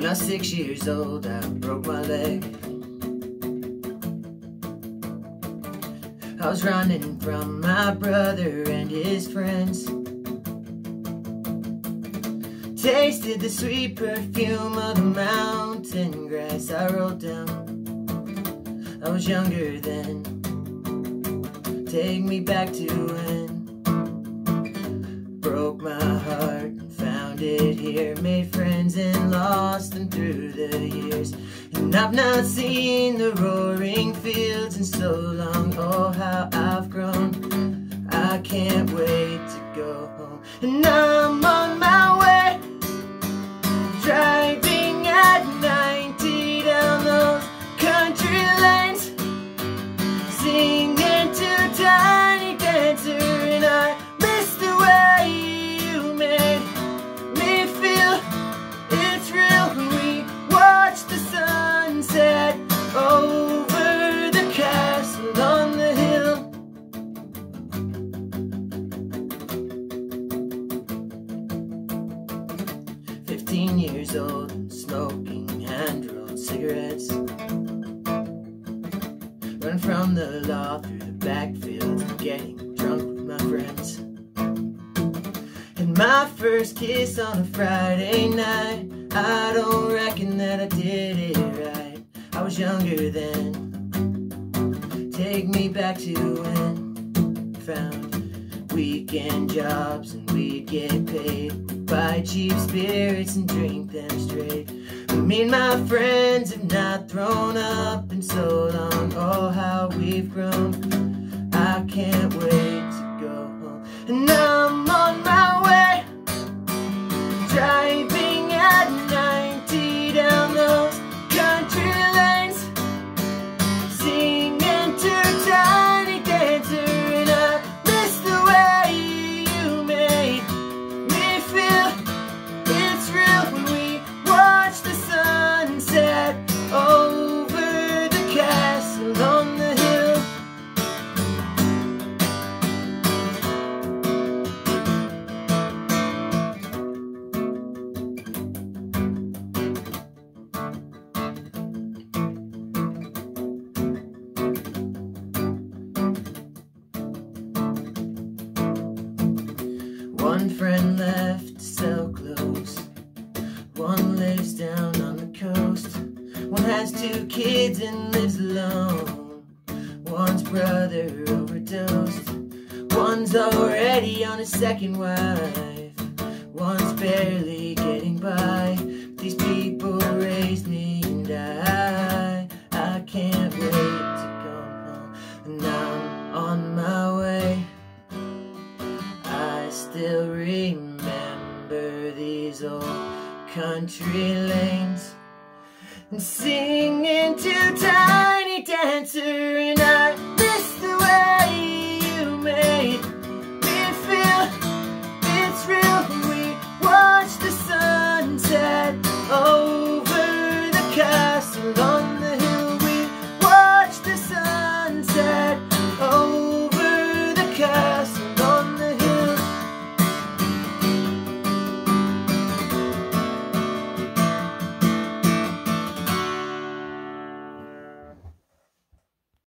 When I was 6 years old, I broke my leg. I was running from my brother and his friends. Tasted the sweet perfume of the mountain grass. I rolled down, I was younger then. Take me back to when. Broke my heart and found it here. Made friends and lost them through the years. And I've not seen the roaring fields in so long. Oh, how I've grown. I can't wait to go home. And I'm on my way, driving at 90 down those country lanes, singing to Tiny Dancer. And I miss the way you made me feel. It's real when we watch the sunset over the castle on the hill. Years old, smoking hand-rolled cigarettes. Run from the law through the backfields, getting drunk with my friends. And my first kiss on a Friday night, I don't reckon that I did it right. I was younger then. Take me back to when. Found weekend jobs and we'd get paid. Buy cheap spirits and drink them straight. Me and my friends have not thrown up in so long. Oh, how we've grown. I can't wait to go home. And I'm on my way, driving at 90 down those country lanes, singing to Tiny Dancer. And I miss the way you made me feel. It's real when we watch the sunset over the castle on the hill. One friend left to sell clothes. One lives down on the coast. One has 2 kids and lives alone. One's brother overdosed. One's already on his second wife. One's barely getting by. These people raised me and I can't wait to go home. And I'm on my way. I still remember these old country lanes and singing to Tiny Dancer. And